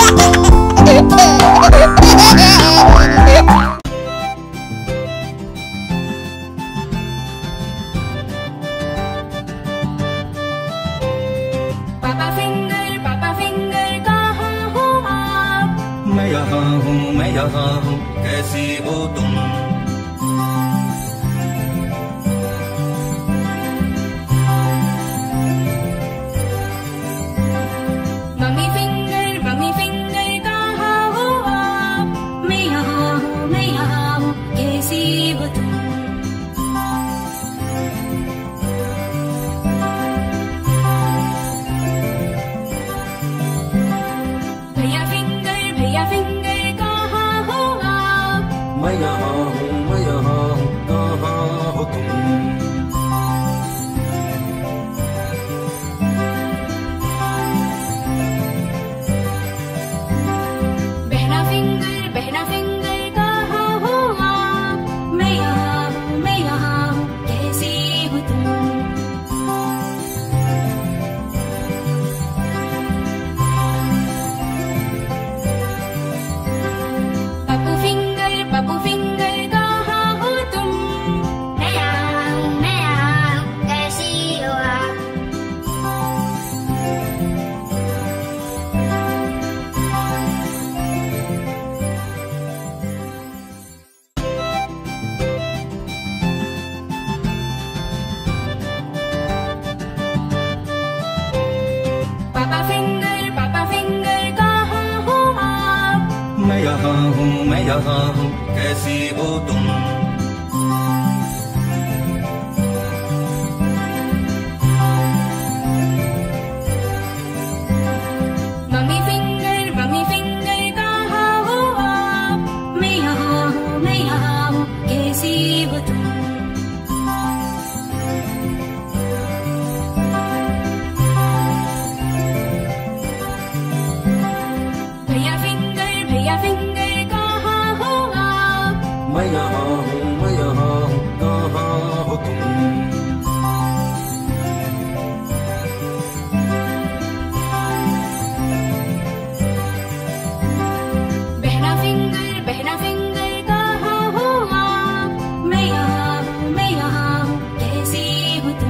मैं यहाँ हूँ, कैसी हो तुम? मम्मी फिंगर कहाँ हो आप? मैं यहाँ हूँ, कैसी हो तुम? भैया फिंगर कहाँ हो आप? मैं यहाँ हूँ, कहाँ हो तुम? बहना फिंगर कहाँ हो आप? मैं यहाँ हूँ, कैसी हो तुम? पप्पू फिंगर कहाँ हो तुम? मैं यहाँ हूँ, कैसी हो आप? पापा फिंगर कहाँ हो आप? मैं यहाँ हूँ, कैसी हो तुम? मम्मी फिंगर कहाँ हो आप? मैं यहाँ हूँ, कैसी हो तुम? भैया फिंगर कहाँ हो आप? मैं यहाँ हूँ, कहाँ हो तुम? बहना फिंगर कहाँ हो आप? मैं यहाँ हूँ, कैसी हो तुम?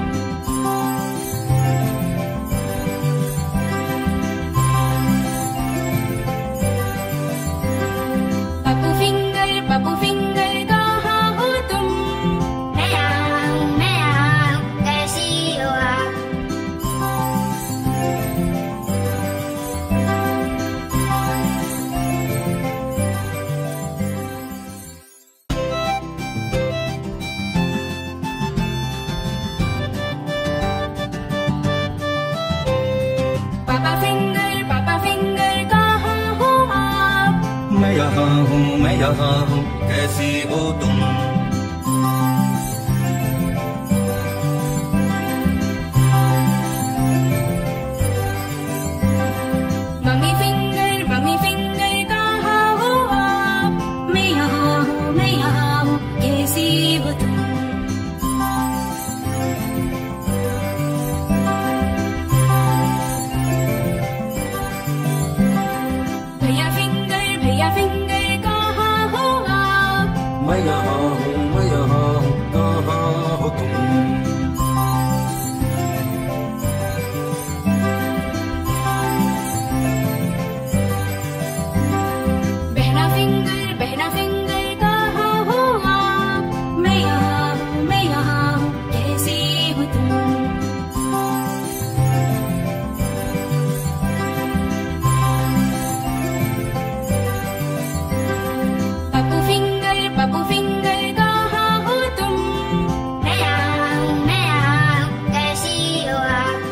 पप्पू फिंगर कहाँ हो तुम? मैं यहाँ हूँ, कैसी हो आप? पापा फिंगर कहाँ हो आप? मैं यहाँ हूँ, कैसी हो तुम? मम्मी फिंगर कहाँ हो आप? मैं यहाँ हूँ, कैसी हो तुम? भैया फिंगर कहाँ हो आप? मैं यहाँ हूँ, कहाँ हो तुम? बहना फिंगर कहाँ हो आप? मैं यहाँ हूँ, कैसी हो तुम? पप्पू फिंगर कहाँ हो तुम? मैं यहाँ हूँ, कैसी हो आप?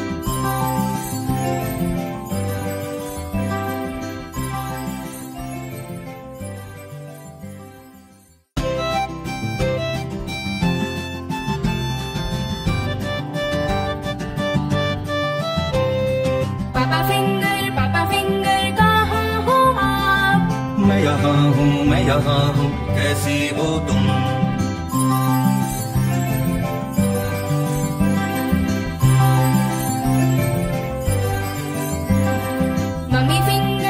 पापा फिंगर कहाँ हो आप? मैं यहाँ हूँ, कैसी हो तुम? मम्मी फिंगर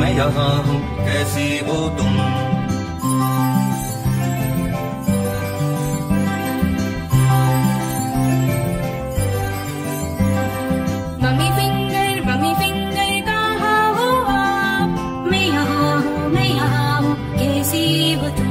मैं यहाँ हूँ, कैसी हो तुम? मम्मी फिंगर कहाँ हो आप? मैं यहाँ हूँ, कैसी हो तुम?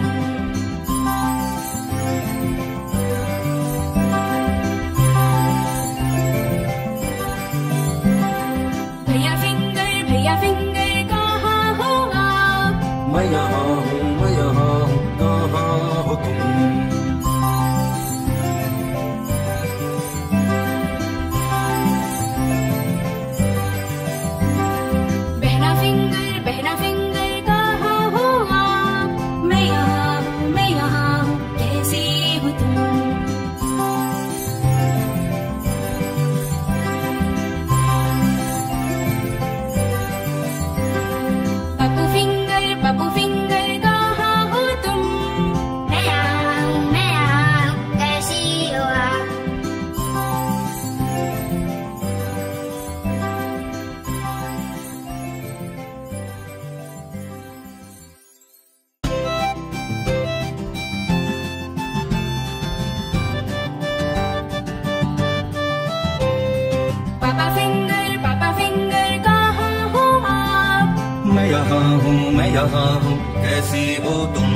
भैया फिंगर कहाँ हो आप? मैं यहाँ हूँ, कहाँ हो तुम? बहना फिंगर कहाँ हो आप? मैं यहाँ हूँ, कैसी हो तुम? पप्पू फिंगर कहाँ हो तुम? मैं यहाँ हूँ, कैसी हो आप? पापा फिंगर कहाँ हो आप? मैं यहाँ हूँ, कैसी हो तुम?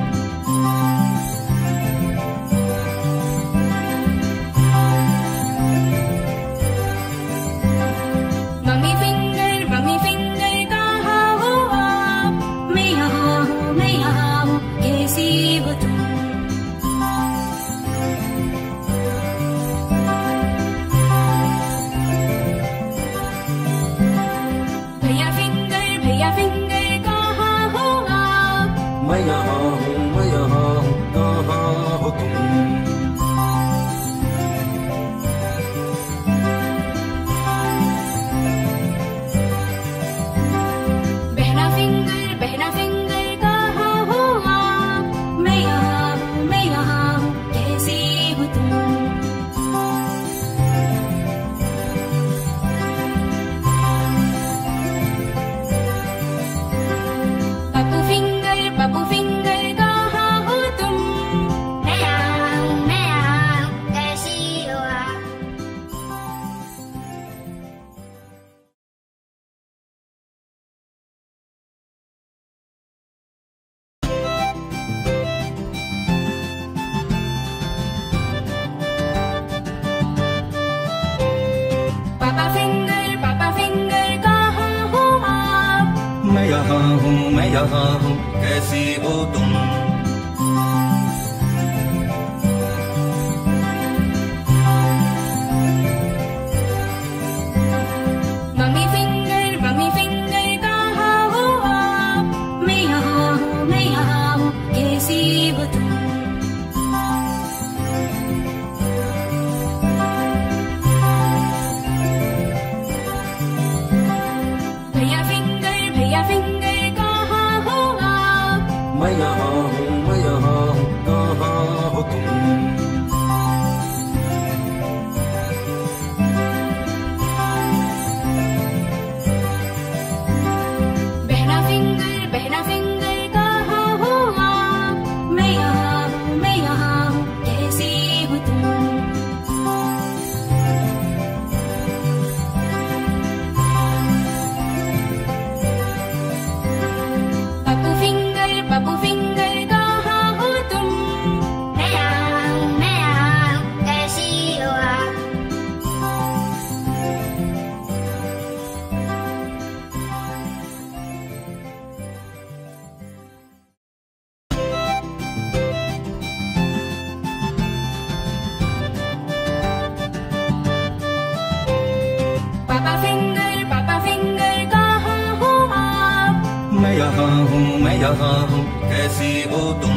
मम्मी फिंगर कहाँ हो आप? मैं यहाँ हूँ, कैसी हो तुम? भैया फिंगर कहाँ हो आप? मैं यहाँ हूँ, कहाँ हो तुम? बहना फिंगर कहाँ हो आप? मैं यहाँ हूँ, कैसी हो तुम? पप्पू फिंगर कहाँ हो तुम? मैं यहाँ हूँ, कैसी हो आप? पापा फिंगर कहाँ हो आप? मैं यहाँ हूँ, कैसी हो तुम? मम्मी फिंगर कहाँ हो आप? मैं यहाँ हूँ, कैसी हो तुम? भैया फिंगर कहाँ हो आप? मैं यहाँ हूँ, कहाँ हो तुम? बहना फिंगर कहाँ हो आप? मैं यहाँ हूँ, कैसी हो तुम? पप्पू फिंगर कहाँ हो तुम? मैं यहाँ हूँ, कैसी हो आप? पापा फिंगर कहाँ हो आप? मैं यहाँ हूँ, कैसी हो तुम?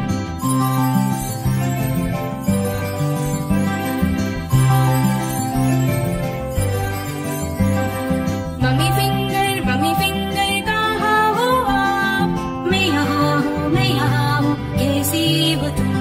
मम्मी फिंगर कहाँ हो आप? मैं यहाँ हूँ, कैसी हो तुम?